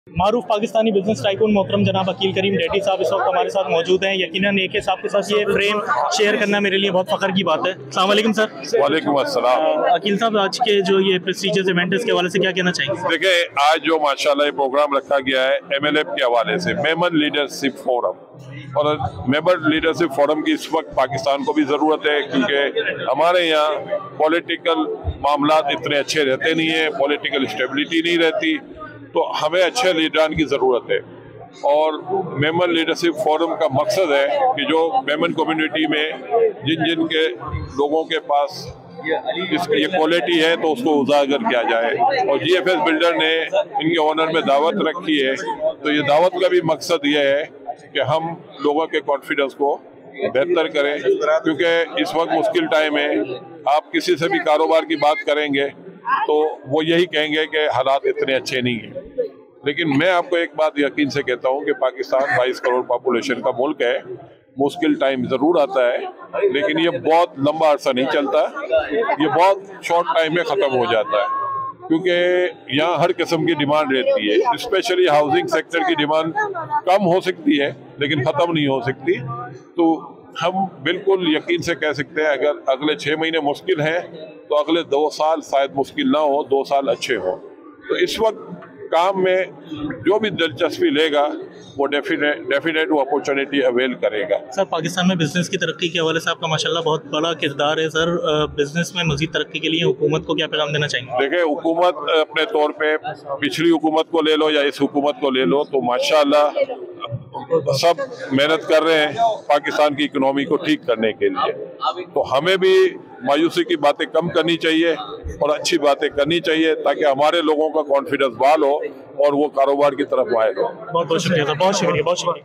मारूफ Pakistani business tycoon मोहतरम जनाब अकील करीम daddy साहब इस वक्त हमारे साथ मौजूद हैं। यकीनन एक साहब के साथ ये फ्रेम शेयर करना मेरे लिए बहुत फख्र की बात है। अस्सलाम वालेकुम सर। वालेकुम अस्सलाम। अकील साहब, आज के जो ये प्रेस्टीजियस इवेंट है इसके हवाले से क्या कहना चाहेंगे? देखिए, आज जो माशाल्लाह ये प्रोग्राम रखा गया है MLF के हवाले से, मेमन लीडरशिप फोरम, और मेंबर लीडरशिप फोरम की इस वक्त पाकिस्तान को भी ज़रूरत है, क्योंकि हमारे यहाँ पॉलिटिकल मामलात इतने अच्छे रहते नहीं है, पॉलिटिकल स्टेबिलिटी नहीं रहती, तो हमें अच्छे लीडरान की ज़रूरत है। और मेमन लीडरशिप फोरम का मकसद है कि जो मेमन कम्युनिटी में जिन जिन के लोगों के पास ये क्वालिटी है तो उसको उजागर किया जाए। और GFS बिल्डर ने इनके ऑनर में दावत रखी है, तो ये दावत का भी मकसद ये है कि हम लोगों के कॉन्फिडेंस को बेहतर करें, क्योंकि इस वक्त मुश्किल टाइम है। आप किसी से भी कारोबार की बात करेंगे तो वो यही कहेंगे कि हालात इतने अच्छे नहीं हैं। लेकिन मैं आपको एक बात यकीन से कहता हूँ कि पाकिस्तान 22 करोड़ पॉपुलेशन का मुल्क है। मुश्किल टाइम ज़रूर आता है, लेकिन ये बहुत लंबा अरसा नहीं चलता, ये बहुत शॉर्ट टाइम में ख़त्म हो जाता है, क्योंकि यहाँ हर किस्म की डिमांड रहती है। स्पेशली हाउसिंग सेक्टर की डिमांड कम हो सकती है लेकिन ख़त्म नहीं हो सकती। तो हम बिल्कुल यकीन से कह सकते हैं, अगर अगले 6 महीने मुश्किल हैं तो अगले 2 साल शायद मुश्किल ना हो, 2 साल अच्छे हों। तो इस वक्त काम में जो भी दिलचस्पी लेगा वो डेफिनेट वो अपॉर्चुनिटी अवेल करेगा। सर, पाकिस्तान में बिजनेस की तरक्की के हवाले से आपका माशाल्लाह बहुत बड़ा किरदार है। सर, बिजनेस में मजीद तरक्की के लिए हुकूमत को क्या पैगाम देना चाहेंगे? देखिए, हुकूमत अपने तौर पे पिछली हुकूमत को ले लो या इस हुकूमत को ले लो, तो माशाल्लाह सब मेहनत कर रहे हैं पाकिस्तान की इकोनॉमी को ठीक करने के लिए। तो हमें भी मायूसी की बातें कम करनी चाहिए और अच्छी बातें करनी चाहिए, ताकि हमारे लोगों का कॉन्फिडेंस बहाल हो और वो कारोबार की तरफ आए। बहुत बहुत शुक्रिया सर, बहुत शुक्रिया, बहुत शुक्रिया।